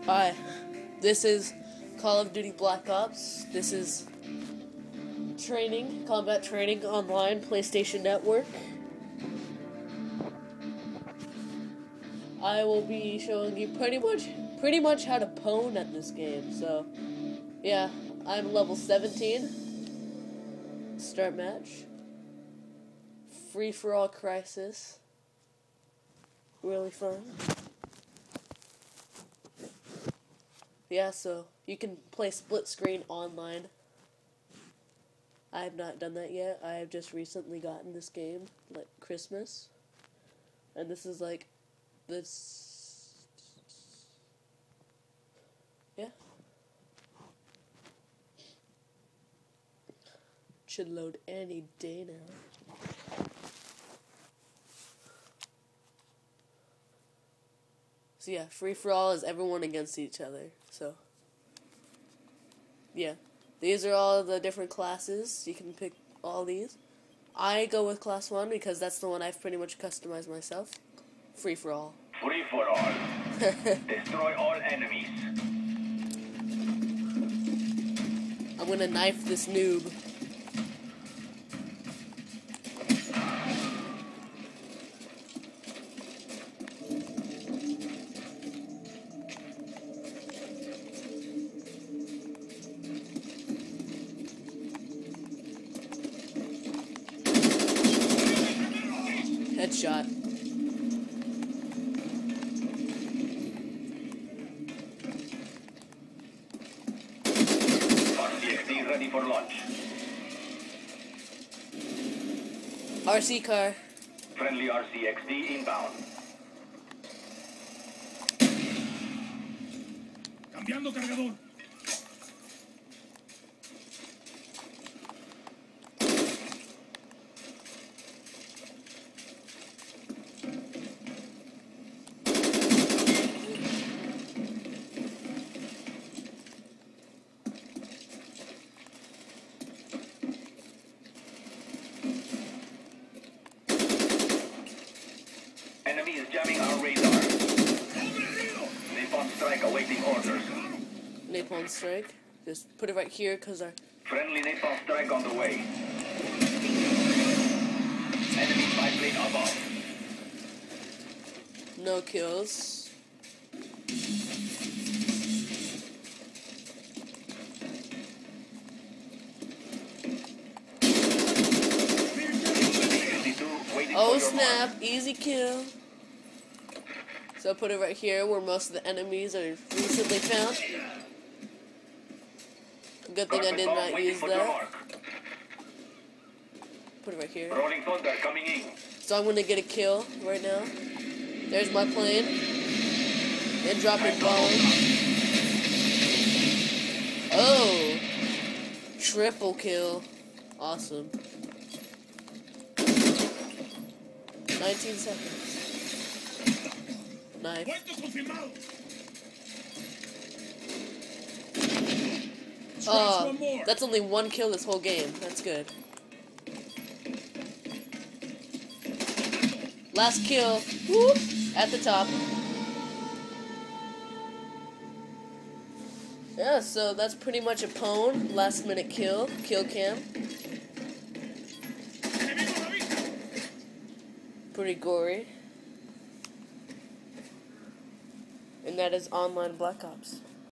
Hi, this is Call of Duty Black Ops. This is combat training online, PlayStation Network. I will be showing you pretty much how to pwn at this game. So, yeah, I'm level 17. Start match. Free-for-all crisis. Really fun. Yeah, so you can play split screen online. I have not done that yet. I have just recently gotten this game, like Christmas. And this is like this. Yeah. Should load any day now. So yeah, free-for-all is everyone against each other. So, yeah. These are all the different classes. You can pick all these. I go with class 1 because that's the one I've pretty much customized myself. Free-for-all. Free-for-all. Destroy all enemies. I'm gonna knife this noob. Headshot. RCXD ready for launch. RC car. Friendly RCXD inbound. Cambiando cargador. Enemy is jamming our radar. Napalm strike awaiting orders. Napalm strike. Just put it right here because our Friendly napalm strike on the way. Enemy spy plane above. no kills. Oh snap, easy kill. So put it right here where most of the enemies are recently found. Good thing I did not use that. Put it right here. Rolling thunder coming in. So I'm gonna get a kill right now. There's my plane. And dropping bombs. Oh! Triple kill. Awesome. 19 seconds. Knife. Oh, that's only one kill this whole game. That's good. Last kill. Whoop, at the top. Yeah, so that's pretty much a pwn. Last minute kill. Kill cam. Pretty gory. And that is online Black Ops.